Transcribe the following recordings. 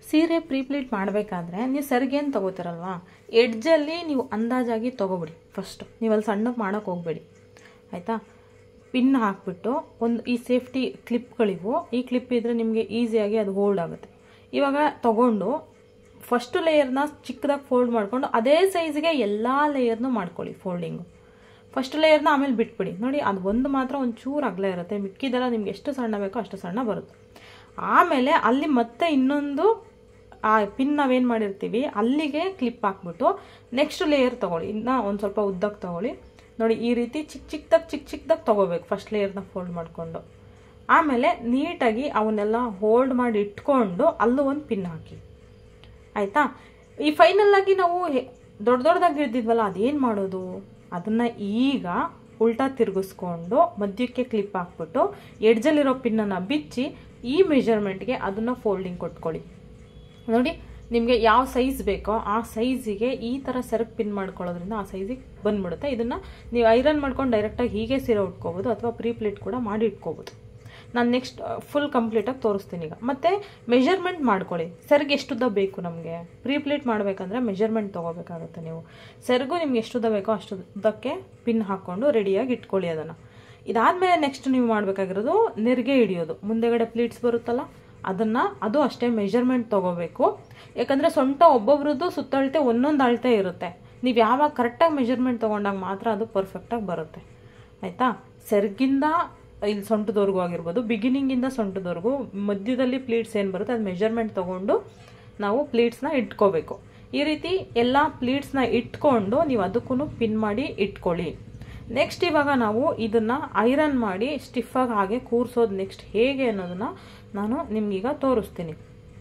ಸೀರೆ ಪ್ರೀಪ್ಲೀಟ್ ಮಾಡಬೇಕಾದ್ರೆ ನೀವು ಸೆರ್ಗೇನು ತೊಗೋತಿರಲ್ವಾ, ಎಡ್ಜಲ್ಲಿ ನೀವು ಅಂದಾಜಾಗಿ ತೊಗೊಬಿಡಿ. ಫಸ್ಟು ನೀವು ಅಲ್ಲಿ ಸಣ್ಣಕ್ಕೆ ಮಾಡೋಕ್ಕೆ ಹೋಗಬೇಡಿ ಆಯಿತಾ. ಪಿನ್ ಹಾಕಿಬಿಟ್ಟು ಈ ಸೇಫ್ಟಿ ಕ್ಲಿಪ್ಗಳಿವು, ಈ ಕ್ಲಿಪ್ ಇದ್ದರೆ ನಿಮಗೆ ಈಸಿಯಾಗಿ ಅದು ಹೋಲ್ಡ್ ಆಗುತ್ತೆ. ಇವಾಗ ತೊಗೊಂಡು ಫಸ್ಟು ಲೇಯರ್ನ ಚಿಕ್ಕದಾಗಿ ಫೋಲ್ಡ್ ಮಾಡಿಕೊಂಡು ಅದೇ ಸೈಜ್ಗೆ ಎಲ್ಲ ಲೇಯರ್ನೂ ಮಾಡ್ಕೊಳ್ಳಿ ಫೋಲ್ಡಿಂಗು. ಫಸ್ಟ್ ಲೇಯರ್ನ ಆಮೇಲೆ ಬಿಟ್ಬಿಡಿ. ನೋಡಿ ಅದು ಒಂದು ಮಾತ್ರ ಒಂಚೂರು ಅಗಲ ಇರುತ್ತೆ, ಮಿಕ್ಕಿದೆಲ್ಲ ನಿಮ್ಗೆ ಎಷ್ಟು ಸಣ್ಣ ಬೇಕೋ ಅಷ್ಟು ಸಣ್ಣ ಬರುತ್ತೆ. ಆಮೇಲೆ ಅಲ್ಲಿ ಮತ್ತೆ ಇನ್ನೊಂದು ಆ ಪಿನ್ ನಾವೇನು ಮಾಡಿರ್ತೀವಿ ಅಲ್ಲಿಗೆ ಕ್ಲಿಪ್ ಹಾಕ್ಬಿಟ್ಟು ನೆಕ್ಸ್ಟ್ ಲೇಯರ್ ತೊಗೊಳ್ಳಿ. ಇನ್ನು ಒಂದು ಸ್ವಲ್ಪ ಉದ್ದಕ್ಕೆ ತೊಗೊಳ್ಳಿ. ನೋಡಿ ಈ ರೀತಿ ಚಿಕ್ಕದಾಗಿ ತೊಗೋಬೇಕು ಫಸ್ಟ್ ಲೇಯರ್ನ ಫೋಲ್ಡ್ ಮಾಡಿಕೊಂಡು. ಆಮೇಲೆ ನೀಟಾಗಿ ಅವನ್ನೆಲ್ಲ ಹೋಲ್ಡ್ ಮಾಡಿ ಇಟ್ಕೊಂಡು ಅಲ್ಲೂ ಒಂದು ಪಿನ್ ಹಾಕಿ ಆಯಿತಾ. ಈ ಫೈನಲ್ಲಾಗಿ ನಾವು ದೊಡ್ಡದಾಗಿ ಇದ್ದಿದ್ವಲ್ಲ ಅದೇನು ಮಾಡೋದು, ಅದನ್ನು ಈಗ ಉಲ್ಟಾ ತಿರುಗಿಸ್ಕೊಂಡು ಮಧ್ಯಕ್ಕೆ ಕ್ಲಿಪ್ ಹಾಕ್ಬಿಟ್ಟು ಎಡ್ಜಲ್ಲಿರೋ ಪಿನ್ನನ್ನು ಬಿಚ್ಚಿ ಈ ಮೆಜರ್ಮೆಂಟ್ಗೆ ಅದನ್ನು ಫೋಲ್ಡಿಂಗ್ ಕೊಟ್ಕೊಳ್ಳಿ. ನೋಡಿ ನಿಮಗೆ ಯಾವ ಸೈಜ್ ಬೇಕೋ ಆ ಸೈಜಿಗೆ ಈ ಥರ ಸೆರಗ್ ಪಿನ್ ಮಾಡ್ಕೊಳ್ಳೋದ್ರಿಂದ ಆ ಸೈಜಿಗೆ ಬಂದ್ಬಿಡುತ್ತೆ. ಇದನ್ನು ನೀವು ಐರನ್ ಮಾಡ್ಕೊಂಡು ಡೈರೆಕ್ಟಾಗಿ ಹೀಗೆ ಸೀರೆ ಉಟ್ಕೋಬೋದು ಅಥವಾ ಪ್ರೀಪ್ಲೇಟ್ ಕೂಡ ಮಾಡಿ ಇಟ್ಕೋಬೋದು. ನಾನು ನೆಕ್ಸ್ಟ್ ಫುಲ್ ಕಂಪ್ಲೀಟಾಗಿ ತೋರಿಸ್ತೀನಿ ಈಗ. ಮತ್ತು ಮೆಜರ್ಮೆಂಟ್ ಮಾಡ್ಕೊಳ್ಳಿ, ಸೆರಗು ಎಷ್ಟುದ್ದ ಬೇಕು ನಮಗೆ. ಪ್ರೀಪ್ಲೇಟ್ ಮಾಡಬೇಕಂದ್ರೆ ಮೆಜರ್ಮೆಂಟ್ ತೊಗೋಬೇಕಾಗುತ್ತೆ ನೀವು. ಸೆರಗು ನಿಮ್ಗೆ ಎಷ್ಟುದ್ದ ಬೇಕೋ ಅಷ್ಟುದ್ದಕ್ಕೆ ಪಿನ್ ಹಾಕ್ಕೊಂಡು ರೆಡಿಯಾಗಿ ಇಟ್ಕೊಳ್ಳಿ ಅದನ್ನು. ಇದಾದಮೇಲೆ ನೆಕ್ಸ್ಟ್ ನೀವು ಮಾಡಬೇಕಾಗಿರೋದು ನೆರಿಗೆ ಹಿಡಿಯೋದು. ಮುಂದೆಗಡೆ ಪ್ಲೀಟ್ಸ್ ಬರುತ್ತಲ್ಲ ಅದು ಅಷ್ಟೇ ಮೆಜರ್ಮೆಂಟ್ ತೊಗೋಬೇಕು. ಯಾಕಂದರೆ ಸೊಂಟ ಒಬ್ಬೊಬ್ರದ್ದು ಸುತ್ತಳತೆ ಒಂದೊಂದು ಅಳತೆ ಇರುತ್ತೆ. ನೀವು ಯಾವಾಗ ಕರೆಕ್ಟಾಗಿ ಮೆಜರ್ಮೆಂಟ್ ತೊಗೊಂಡಾಗ ಮಾತ್ರ ಅದು ಪರ್ಫೆಕ್ಟಾಗಿ ಬರುತ್ತೆ ಆಯಿತಾ. ಸೆರಗಿಂದ ಇಲ್ಲಿ ಸೊಂಟದವರೆಗೂ ಆಗಿರ್ಬೋದು, ಬಿಗಿನಿಂಗಿಂದ ಸೊಂಟದವರೆಗೂ ಮಧ್ಯದಲ್ಲಿ ಪ್ಲೀಟ್ಸ್ ಏನು ಬರುತ್ತೆ ಅದು ಮೆಜರ್ಮೆಂಟ್ ತೊಗೊಂಡು ನಾವು ಪ್ಲೀಟ್ಸ್ನ ಇಟ್ಕೋಬೇಕು. ಈ ರೀತಿ ಎಲ್ಲ ಪ್ಲೀಟ್ಸ್ನ ಇಟ್ಕೊಂಡು ನೀವು ಅದಕ್ಕೂ ಪಿನ್ ಮಾಡಿ ಇಟ್ಕೊಳ್ಳಿ. ನೆಕ್ಸ್ಟ್ ಇವಾಗ ನಾವು ಇದನ್ನು ಐರನ್ ಮಾಡಿ ಸ್ಟಿಫಾಗಿ ಹಾಗೆ ಕೂರಿಸೋದು ನೆಕ್ಸ್ಟ್ ಹೇಗೆ ಅನ್ನೋದನ್ನು ನಾನು ನಿಮ್ಗೀಗ ತೋರಿಸ್ತೀನಿ.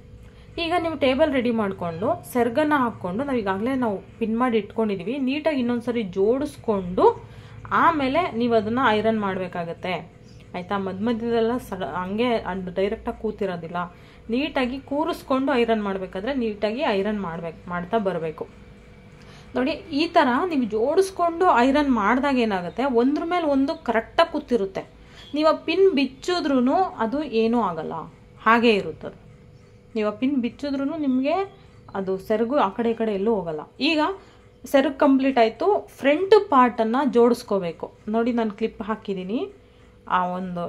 ಈಗ ನೀವು ಟೇಬಲ್ ರೆಡಿ ಮಾಡಿಕೊಂಡು ಸೆರ್ಗನ್ನು ಹಾಕ್ಕೊಂಡು ಈಗಾಗಲೇ ನಾವು ಪಿನ್ ಮಾಡಿ ಇಟ್ಕೊಂಡಿದ್ದೀವಿ, ನೀಟಾಗಿ ಇನ್ನೊಂದ್ಸರಿ ಜೋಡಿಸ್ಕೊಂಡು ಆಮೇಲೆ ನೀವು ಅದನ್ನು ಐರನ್ ಮಾಡಬೇಕಾಗತ್ತೆ ಆಯಿತಾ. ಮಧ್ಯದೆಲ್ಲ ಹಂಗೆ ಡೈರೆಕ್ಟಾಗಿ ಕೂತಿರೋದಿಲ್ಲ, ನೀಟಾಗಿ ಕೂರಿಸ್ಕೊಂಡು ಐರನ್ ಮಾಡಬೇಕಾದ್ರೆ ನೀಟಾಗಿ ಐರನ್ ಮಾಡ್ತಾ ಬರಬೇಕು. ನೋಡಿ ಈ ಥರ ನೀವು ಜೋಡಿಸ್ಕೊಂಡು ಐರನ್ ಮಾಡಿದಾಗ ಏನಾಗುತ್ತೆ, ಒಂದ್ರ ಮೇಲೆ ಒಂದು ಕರೆಕ್ಟಾಗಿ ಕೂತಿರುತ್ತೆ. ನೀವು ಆ ಪಿನ್ ಬಿಚ್ಚಿದ್ರೂ ಅದು ಏನೂ ಆಗಲ್ಲ, ಹಾಗೇ ಇರುತ್ತದೆ. ನೀವು ಆ ಪಿನ್ ಬಿಚ್ಚಿದ್ರೂ ನಿಮಗೆ ಅದು ಸೆರಗು ಆ ಕಡೆ ಈ ಕಡೆ ಎಲ್ಲೂ ಹೋಗಲ್ಲ. ಈಗ ಸೆರಗು ಕಂಪ್ಲೀಟ್ ಆಯಿತು. ಫ್ರಂಟ್ ಪಾರ್ಟನ್ನು ಜೋಡಿಸ್ಕೋಬೇಕು. ನೋಡಿ ನಾನು ಕ್ಲಿಪ್ ಹಾಕಿದ್ದೀನಿ. ಆ ಒಂದು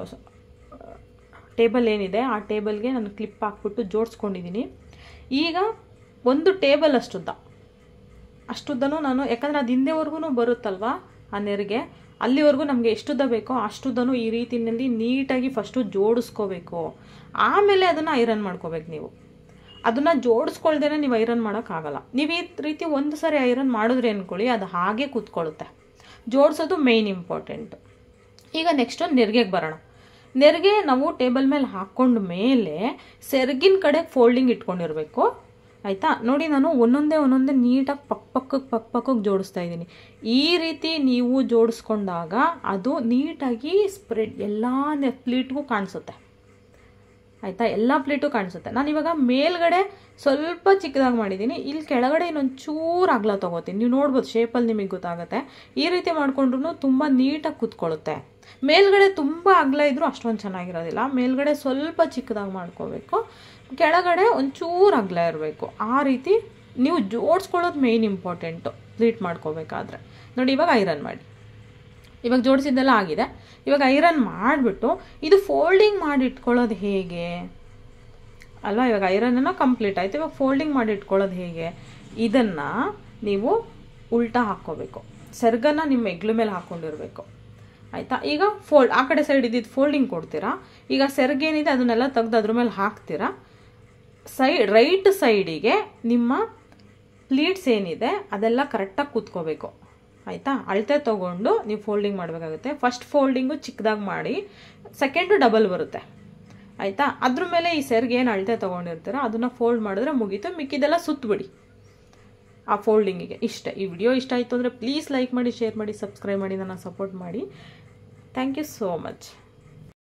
ಟೇಬಲ್ ಏನಿದೆ ಆ ಟೇಬಲ್ಗೆ ನಾನು ಕ್ಲಿಪ್ ಹಾಕ್ಬಿಟ್ಟು ಜೋಡಿಸ್ಕೊಂಡಿದ್ದೀನಿ. ಈಗ ಒಂದು ಟೇಬಲ್ ಅಷ್ಟುದ್ದನೂ ನಾನು, ಯಾಕಂದರೆ ಅದು ಹಿಂದೆವರೆಗೂ ಬರುತ್ತಲ್ವ ಆ ನೆರಿಗೆ, ಅಲ್ಲಿವರೆಗೂ ನಮಗೆ ಎಷ್ಟುದ್ದ ಬೇಕೋ ಅಷ್ಟುದ್ದನೂ ಈ ರೀತಿಯಲ್ಲಿ ನೀಟಾಗಿ ಫಸ್ಟು ಜೋಡಿಸ್ಕೋಬೇಕು. ಆಮೇಲೆ ಅದನ್ನು ಐರನ್ ಮಾಡ್ಕೋಬೇಕು. ನೀವು ಅದನ್ನು ಜೋಡಿಸ್ಕೊಳ್ದೇನೆ ನೀವು ಐರನ್ ಮಾಡೋಕ್ಕಾಗಲ್ಲ. ನೀವು ಈ ರೀತಿ ಒಂದು ಸರಿ ಐರನ್ ಮಾಡಿದ್ರೆ ಅಂದ್ಕೊಳ್ಳಿ ಅದು ಹಾಗೆ ಕೂತ್ಕೊಳ್ಳುತ್ತೆ. ಜೋಡಿಸೋದು ಮೇಯ್ನ್ ಇಂಪಾರ್ಟೆಂಟು. ಈಗ ನೆಕ್ಸ್ಟು ನೆರಿಗೆಗೆ ಬರೋಣ. ನೆರಿಗೆ ನಾವು ಟೇಬಲ್ ಮೇಲೆ ಹಾಕ್ಕೊಂಡ ಮೇಲೆ ಸೆರಗಿನ ಕಡೆ ಫೋಲ್ಡಿಂಗ್ ಇಟ್ಕೊಂಡಿರಬೇಕು ಆಯಿತಾ. ನೋಡಿ ನಾನು ಒಂದೊಂದೇ ನೀಟಾಗಿ ಪಕ್ಕಕ್ಕೆ ಜೋಡಿಸ್ತಾ ಇದ್ದೀನಿ. ಈ ರೀತಿ ನೀವು ಜೋಡಿಸ್ಕೊಂಡಾಗ ಅದು ನೀಟಾಗಿ ಸ್ಪ್ರೆಡ್ ಎಲ್ಲ ಪ್ಲೀಟ್ಗೂ ಕಾಣಿಸುತ್ತೆ ಆಯಿತಾ. ಎಲ್ಲ ಪ್ಲೀಟು ಕಾಣಿಸುತ್ತೆ. ನಾನು ಇವಾಗ ಮೇಲ್ಗಡೆ ಸ್ವಲ್ಪ ಚಿಕ್ಕದಾಗಿ ಮಾಡಿದ್ದೀನಿ, ಇಲ್ಲಿ ಕೆಳಗಡೆ ಇನ್ನೊಂದು ಚೂರು ಅಗಲ ತೊಗೋತೀನಿ. ನೀವು ನೋಡ್ಬೋದು ಶೇಪಲ್ಲಿ ನಿಮಗೆ ಗೊತ್ತಾಗುತ್ತೆ. ಈ ರೀತಿ ಮಾಡ್ಕೊಂಡ್ರೂ ತುಂಬ ನೀಟಾಗಿ ಕೂತ್ಕೊಳ್ಳುತ್ತೆ. ಮೇಲ್ಗಡೆ ತುಂಬ ಅಗಲ ಇದ್ದರೂ ಅಷ್ಟೊಂದು ಚೆನ್ನಾಗಿರೋದಿಲ್ಲ. ಮೇಲ್ಗಡೆ ಸ್ವಲ್ಪ ಚಿಕ್ಕದಾಗಿ ಮಾಡ್ಕೋಬೇಕು, ಕೆಳಗಡೆ ಒಂಚೂರು ಅಗಲ ಇರಬೇಕು. ಆ ರೀತಿ ನೀವು ಜೋಡಿಸ್ಕೊಳ್ಳೋದು ಮೇಯ್ನ್ ಇಂಪಾರ್ಟೆಂಟು ಪ್ಲೀಟ್ ಮಾಡ್ಕೋಬೇಕಾದ್ರೆ. ನೋಡಿ ಇವಾಗ ಐರನ್ ಮಾಡಿ. ಇವಾಗ ಜೋಡಿಸಿದ್ದೆಲ್ಲ ಆಗಿದೆ. ಇವಾಗ ಐರನ್ ಮಾಡಿಬಿಟ್ಟು ಇದು ಫೋಲ್ಡಿಂಗ್ ಮಾಡಿ ಇಟ್ಕೊಳ್ಳೋದು ಹೇಗೆ ಅಲ್ವಾ. ಇವಾಗ ಐರನ್ನ ಕಂಪ್ಲೀಟ್ ಆಯಿತು. ಇವಾಗ ಫೋಲ್ಡಿಂಗ್ ಮಾಡಿ ಇಟ್ಕೊಳ್ಳೋದು ಹೇಗೆ, ಇದನ್ನು ನೀವು ಉಲ್ಟಾ ಹಾಕ್ಕೋಬೇಕು. ಸೆರ್ಗನ್ನು ನಿಮ್ಮ ಹೆಗ್ಲ ಮೇಲೆ ಹಾಕ್ಕೊಂಡಿರಬೇಕು ಆಯಿತಾ. ಈಗ ಆ ಕಡೆ ಸೈಡ್ ಇದ್ದಿದ್ದು ಫೋಲ್ಡಿಂಗ್ ಕೊಡ್ತೀರಾ. ಈಗ ಸೆರ್ಗೇನಿದೆ ಅದನ್ನೆಲ್ಲ ತೆಗೆದು ಅದ್ರ ಮೇಲೆ ಹಾಕ್ತೀರಾ. ರೈಟ್ ಸೈಡಿಗೆ ನಿಮ್ಮ ಪ್ಲೀಟ್ಸ್ ಏನಿದೆ ಅದೆಲ್ಲ ಕರೆಕ್ಟಾಗಿ ಕೂತ್ಕೋಬೇಕು ಆಯಿತಾ. ಅಳತೆ ತೊಗೊಂಡು ನೀವು ಫೋಲ್ಡಿಂಗ್ ಮಾಡಬೇಕಾಗುತ್ತೆ. ಫಸ್ಟ್ ಫೋಲ್ಡಿಂಗು ಚಿಕ್ಕದಾಗಿ ಮಾಡಿ, ಸೆಕೆಂಡು ಡಬಲ್ ಬರುತ್ತೆ ಆಯಿತಾ. ಅದ್ರ ಮೇಲೆ ಈ ಸೆರ್ಗೆ ಏನು ಅಳತೆ ತೊಗೊಂಡಿರ್ತೀರ ಅದನ್ನು ಫೋಲ್ಡ್ ಮಾಡಿದ್ರೆ ಮುಗೀತು. ಮಿಕ್ಕಿದೆಲ್ಲ ಸುತ್ತಬಿಡಿ ಆ ಫೋಲ್ಡಿಂಗಿಗೆ. ಇಷ್ಟೇ. ಈ ವಿಡಿಯೋ ಇಷ್ಟ ಆಯಿತು ಅಂದರೆ ಪ್ಲೀಸ್ ಲೈಕ್ ಮಾಡಿ, ಶೇರ್ ಮಾಡಿ, ಸಬ್ಸ್ಕ್ರೈಬ್ ಮಾಡಿ, ನನ್ನ ಸಪೋರ್ಟ್ ಮಾಡಿ. Thank you so much.